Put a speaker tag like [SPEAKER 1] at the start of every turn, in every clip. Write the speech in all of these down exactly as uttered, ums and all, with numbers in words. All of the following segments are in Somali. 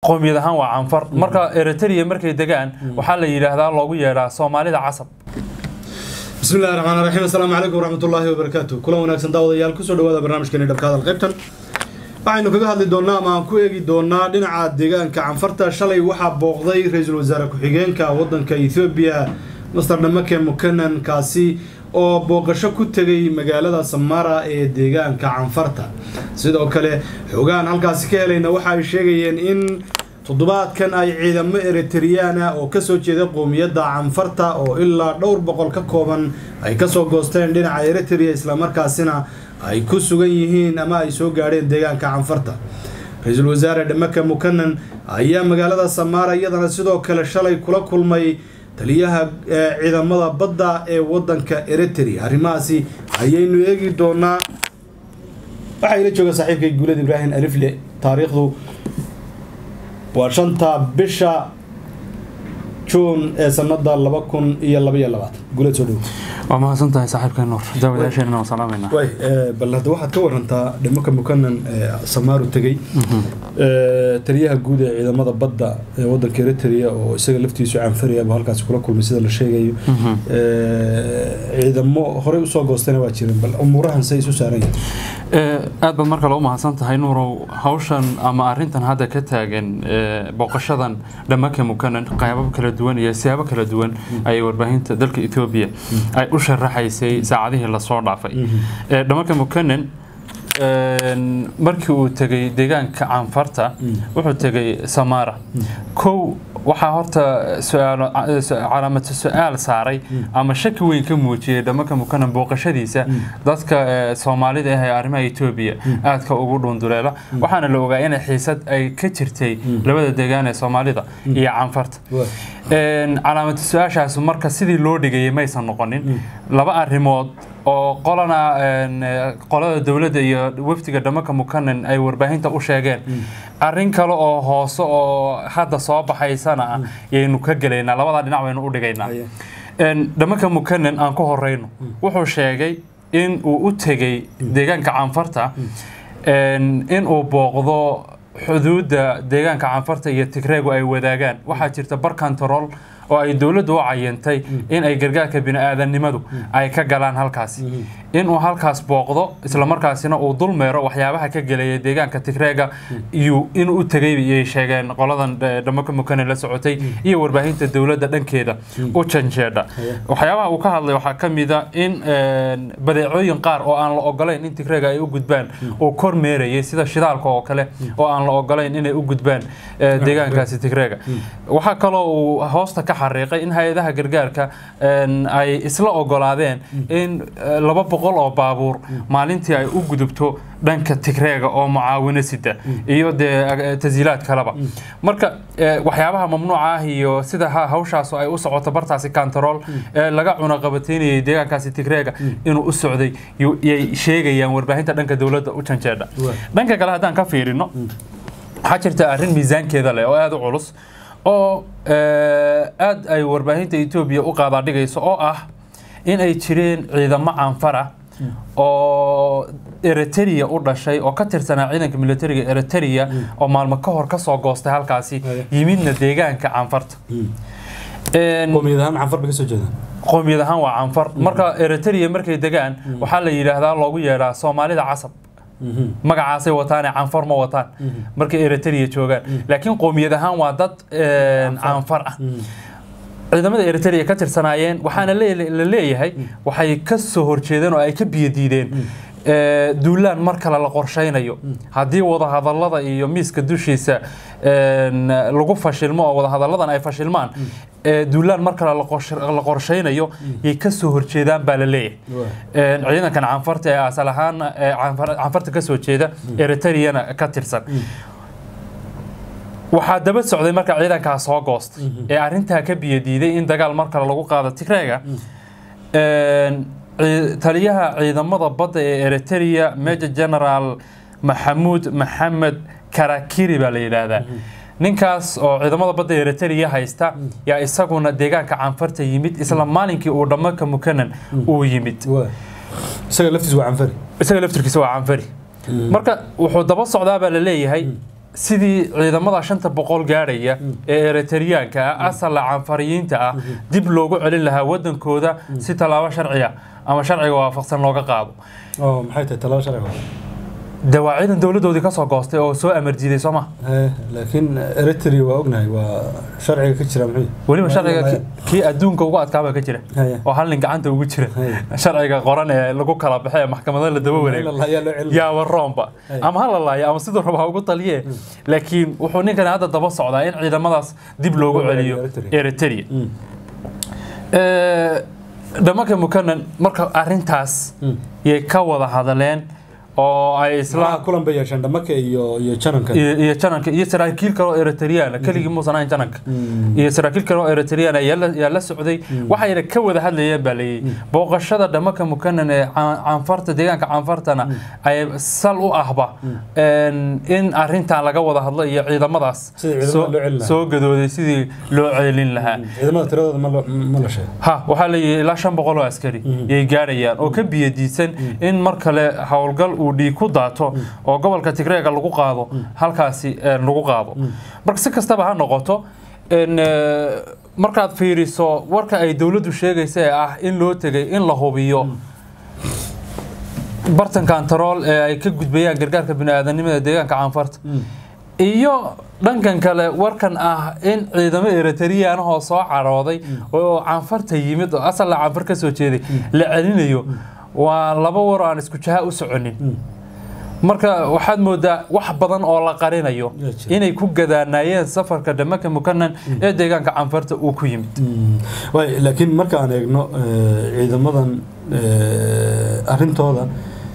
[SPEAKER 1] qoomiyadahan waa canfar marka Eritrea markay degaan waxa la yiraahdaa loogu yeeraa Soomaalida casab
[SPEAKER 2] بسم الله الرحمن الرحيم السلام عليكم ورحمة الله وبركاته كل وناكسن داوديال كسر دوادا برنامجكني دبكاد القيبتن waxaynu kaga hadli doonaa ama aan ku eegi doonaa dhinaca deegaanka canfarta shalay waxa booqday ra'iisul wasaare ku-xigeenka wadanka Ethiopia Mister Damake Mukanan kaasi oo booqasho ku tagay magaalada Samara ee deegaanka canfarta sidoo kale xogaan halkaas ka helayna waxa ay sheegayeen in toddobaadkan ay ciidamo Eritrean oo ka soo jeeda qoomiyadda canfarta oo ilaa dhowr boqol ka kooban ay ka soo goosteen dhinaca Eritrea isla markaasina ay ku sugan yihiin ama ay soo gaareen deegaanka canfarta ra'iisul wasaare Damake Mukanan ayaa magaalada Samara iyadana sidoo kale shalay kula kulmay taliyaha ciidamada badda ee wadanka Eritrea arimaasi ayaynu eegi doonaa waxa ila jooga saaxiibkay Guulad Ibrahim Alifle taariikhdu waa shanta bisha June ee sanada laba kun iyo laba iyo labaatan Guulad soo dhaw
[SPEAKER 1] waa mahadsan tahay saaxiibkay Nuur daawadayaasheenna waa salaamayna
[SPEAKER 2] way bal hadda waxaad ka warantaa Damake Mukanan Samaru tagay ee taliyaha guud ee ciidamada badda ee wadanka Eritrea oo isaga laftiisu canfariya baa halkaas kula kulmay sida la sheegayo ee ciidamo hore u soo goostay waa jireen bal umurahan say isu saarayeen
[SPEAKER 1] ee aad ba marka loo mahadsan tahay Nuur hawshan ama arintan hadda ka taagan booqashadan Damake Mukanan qaybo kala duwan iyo siyaabo kala duwan ay warbaahinta dalka Ethiopia ay u sharaxaysay saacadihii la soo dhaafay ee Damake Mukanan markii uu tagay deegaanka canfarta wuxuu tagay Samara kow waxa horta su'aal calaamad su'aal saaray ama shaki weyn ka muujiyay Damake Mukanan booqashadiisa dadka Soomaalida ah ee arrimaha Ethiopia aad ka ugu dhunduleela waxaana la ogaa in xiisad ay ka jirtay labada deegaan ee Soomaalida iyo canfarta een calaamad su'aashaas marka sidii loo dhigay maysan noqonin laba arrimood oo qolana qolada dawladda iyo wafdiga Damake Mukanan ay warbaahinta u sheegeen arrin kale oo hoose oo hadda soo baxaysana ayaynu ka galeynaa labada dhinac waynu u dhigaynaa een Damake Mukanan aan ku horeyno wuxuu sheegay in uu u tagay deegaanka canfarta een in uu booqdo xuduudda deegaanka canfarta iyo Tigreegu ay wadaagaan waxa jirta bar control oo ay dawladdu u cayentay in ay gargaarka bini'aadanimadu ay ka galaan halkaas in uu halkaas booqdo isla markaasina uu dulmeero waxyaabaha ka galay deegaanka Tigreega iyo in uu tagay ay sheegeen qoladan Damake Mukanan la socotay iyo warbaahinta dawladda dhankeeda u janjeeda waxyaabaha uu ka hadlay waxa kamida in badeecooyin qaar oo aan la ogolayn in Tigreega ay u gudbaan oo kormeerayay sida shidaalka oo kale oo aan la ogolayn inay u gudbaan deegaankaasi Tigreega waxa kale oo hoosta ka xariiqay in hay'adaha gargaarka ay isla ogolaadeen in laba boqol oo baabuur maalintii ay u gudubto dhanka Tigreega oo mucaawino sida iyo tashiilaad kalaba marka waxyaabaha mamnuuca ah iyo sida hawshaas ay u socoto bartaasi control laga cuna qabateynay deegaankaasi Tigreega inuu u socday ay sheegayaan warbaahinta dhanka dawladda u janjeeda dhanka kale hadaan ka fiirino waxa jirta arrin miisaankeeda leh oo aad u culus oo aad ay warbaahinta Ethiopia u qaada dhigayso oo ah in ay jireen ciidamo canfara oo Eritrea u dhashay oo ka tirsanaa ciidanka militariga Eritrea oo maalmo ka hor ka soo goostay halkaasi yimidna deegaanka canfarta
[SPEAKER 2] een qoomiyadahan canfar ka soo jeedaan
[SPEAKER 1] qoomiyadahan waa canfar marka Eritrea markay degaan waxa la yiraahdaa loogu yeeraa Soomaalida casab magacaasay wataan canfar ma wataan markay Eritrea joogaan laakiin qoomiyadahan waa dad canfar ah ciidamada Eritrea ka tirsanaayeen waxaana la leeyahay waxay ka soo horjeedeen oo ay ka biyadiideen ee duulaan marka la qorsheynayo hadii wada hadallada iyo miiska dushiisa een lagu fashilmo oo wada hadalladan ay fashilmaan ee duulaan marka la qorsheynayo ay ka soo horjeedaan baa la leeyahay een ciidankan canfarta ee asal ahaan canfarta ka soo jeeda Eritrea ka tirsan waxa daba socday marka ciidanka soo goostay ee arinta ka biyadiiday in dagaal marka lagu qaado Tigreega een taliyaha ciidamada badda ee Eritrea Major General Mahmoud Mohamed Karakiri baa la yiraahdaa ninkaas oo ciidamada badda ee Eritrea haysta yaa isaguna deegaanka canfarta yimid isla maalinkii uu Damake Mukanan uu yimid isaga laftiisa waa canfari isaga laftiisa waa canfari marka wuxuu daba socdaa baa la leeyahay sidii ciidamada shanta boqol gaaraya ee Eritreanka ah asal canfariyiinta ah dib loogu celin lahaa wadankooda si talaabo sharciya ama sharciga waafaqsan looga qaado
[SPEAKER 2] oo maxay tahay talaabo sharciga
[SPEAKER 1] dawaaciidan dawladoodii ka soo goostay oo soo amar diiday Soomaa
[SPEAKER 2] ee laakiin Eritrea waa ognahay waa sharciga ka jira maxay
[SPEAKER 1] waliba sharciga kii adduunka ugu adkaaba ka jira oo hal nin gacanta ugu jira sharciga qoran ee lagu kala baxay maxkamadda la daba wareego yaa warroomba ama hal la ama sidoo raba ugu taliye laakiin wuxuu ninkan hadda daba socdaa in ciidamadaas dib loogu celiyo Eritrea ee dhamanka mukanan marka arintaas yay ka wada hadaleen oo ay isla
[SPEAKER 2] kulan bay yeeshaan dhamanka iyo iyo jananka
[SPEAKER 1] iyo jananka iyo saraakiil kale oo Eritrean kaligi muusan jananka iyo saraakiil kale oo Eritrean ayaa la socday waxayna ka wada hadlayeen balay booqashada dhamanka mukanan ee canfarta deegaanka canfartana ay sal u ahba in arintan laga wada hadlo iyo ciidamadaas soo gadooday sidii loo ceelin lahaa
[SPEAKER 2] ciidamada tiradooda ma la sheegay
[SPEAKER 1] ha waxa la yiri ilaa shan boqol oo askari ay gaarayaan oo ka biyadiisan in mar kale hawlgal ودي كوداتو oo gobolka Tigray lagu qaado halkaasi lagu qaado marka si kastaba ha noqoto in markaad fiiriso warka ay dawladdu sheegaysay ah in loo tagay in la hubiyo bartan control ee ay ka gudbayaan gargaarka bini'aadanimada deegaanka canfarta iyo dhankan kale warkan ah in ciidamada Eritrean oo soo carooday oo canfarta yimid oo asal canfar ka soo jeeday la celinayo waa laba war aan isku jaha u soconin marka waxaad moodaa wax badan oo la qarinayo inay ku gadaanayeen safarka dhamanka mukanan ee deegaanka canfarta uu ku yimid
[SPEAKER 2] way laakiin marka aan eegno ciidamadan arintooda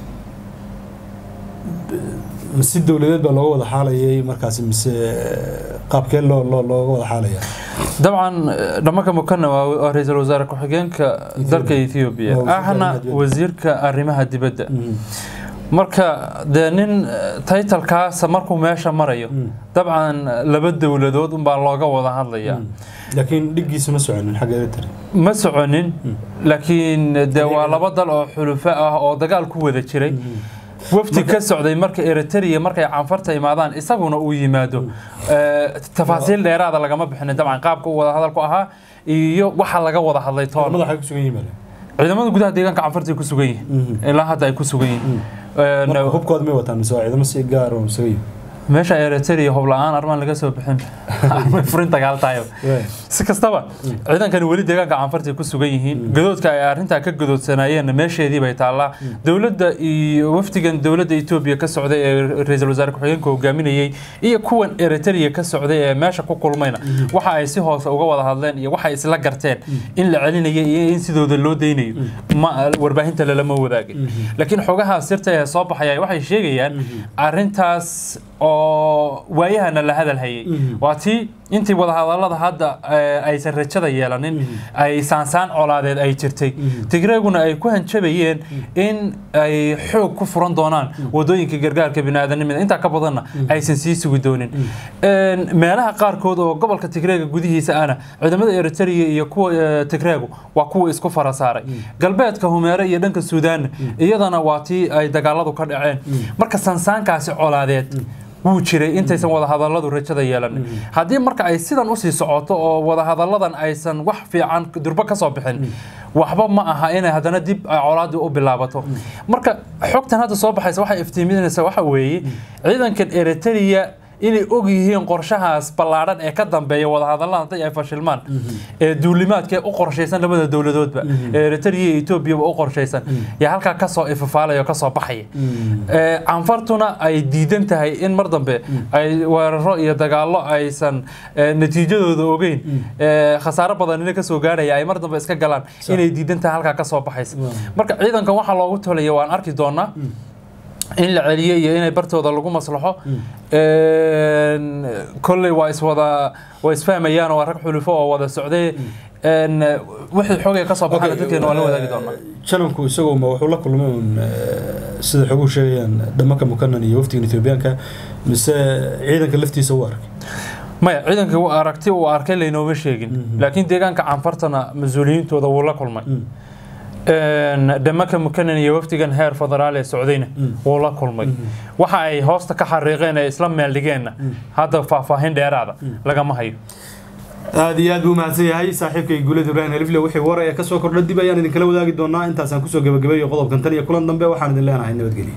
[SPEAKER 2] si dawladeed baa looga wada xaalayay markaas mise qaabkee loo looga wada xaalaya
[SPEAKER 1] dabcan dhamanka mukanan waa ra'iisul wasaare ku xigeenka dalka Ethiopia ahna wasiirka arrimaha dibadda marka nin title kaas markuu meesha marayo dabcan laba dawladood un baa looga wada hadlaya
[SPEAKER 2] laakiin dhigiisu ma soconin xagga Eritrea
[SPEAKER 1] ma soconin laakiin waa laba dal oo xulufo ah oo dagaal ku wada jiray wafdi ka socday marka Eritrea markay canfarta imaadaan isaguna uu yimaado tafaasiil dheeraad laga ma bixin dabcan qaabka uu wada hadalku ahaa iyo waxa laga wada hadlay toon
[SPEAKER 2] madaxa ku sugan yihiin
[SPEAKER 1] ciidamada gudaha deegaanka canfarta ku sugan yihiin ilaa hadda ay ku sugan yihiin
[SPEAKER 2] ee hubkood ma wataan soo ciidamo si gaar oo sugan
[SPEAKER 1] meesha Eritrea hub la'aan armaan laga soo bixin ma furin dagaal tayo si kastaba ciidankan wali deegaanka canfarta ku sugan yihiin gadoodka ay arinta ka gadoodsanayeen meesheedii bay taala dawladda iyo wafdigan dawladda Ethiopia ka socday ee ra'iisul wasaare ku xigeenka hogaaminayay iyo kuwan Eritrea ka socday ee meesha ku kulmayna waxa ay si hoos uga wada hadleen iyo waxa ay isla garteen in la celinayay iyo in sidooda loo deynayo ma warbaahinta lama wadaagay laakiin xogaha sirta ee soo baxay waxay sheegayaan arintaas oo waayahana la hadal hayay waati intii wada hadalada hadda ay sarrajada yeelanin ay saansaan colaadeed ay jirtay Tigrayguna ay ku hanjabayeen in ay xoog ku furan doonaan wadooyinka gargaarka bini'aadanimada inta ka badanna aysan sii sugi doonin een meelaha qaar kood oo gobolka Tigrayga gudihiisa ana ciidamada Eritrea iyo kuwa Tigraygu waa kuwa isku farasaaray galbeedka Humeera iyo dhanka Suudaan iyadana waati ay dagaaladu ka dhaceen marka saansaankaasi colaadeed wuu jiray intaysan wada hadaladu rajada yeelan hadii marka ay sidan u sii socoto oo wada hadaladan aysan wax fiican durba ka soo bixin waxba ma aha in hadana dib colaadu u bilaabato marka xogtan hadda soo baxaysa waxa iftiiminaysa waxa weeye ciidanka Eritrea inay og yihiin qorshahaas ballaaran ee ka dambeeya wada hadalada ay fashilmaan ee duulimaadka u qorsheysan labada dawladoodba Eritrea iyo Ethiopia u qorsheysan ya halka ka soo ifafaalayo ka soo baxay ee canfartuna ay diidan tahay in mar dambe ay weeraro iyo dagaalo aysan natiijadooda ogeyn ee khasaaro badan in ka soo gaaraya ay mar dambe iska galaan inay diidan tahay halka ka soo baxaysa marka ciidankan waxa loogu taliyo waan arki doonaa in la celiyo iyo inay bartooda lagu maslaxo een kulli waa iswada way isfahmayaan oo rag xulufo oo wada socday een wixii xoogay ka soo baxay dadkeena waa la wadaagi doonaa
[SPEAKER 2] channelku isagoo ma wuxuu la kulmay sida xogu sheegayaan dhamanka mukanan iyo waftiga Ethiopianka mise ciidanka laftiisa u arkay
[SPEAKER 1] maya ciidanka uu aragtay uu arkay leeyno ma sheegin laakiin deegaanka canfartana mas'uuliyintooda wuu la kulmay دمك مكنن يوفتي هير فضرالي السعوديين والله كل مي وحي هوست كحريقين إسلام مالديجين هذا فاهين دير هذا لقى ما هي
[SPEAKER 2] هذه أدو معسية هاي صاحبك يقول إبراهيم هلفلي وحي ورا يكسر كردي بيان إن كلام ذاك الدونا أنت سانكسو جب جبي يقضب كنتني كلن ضمبه وحنا دلنا هاي نبتقلي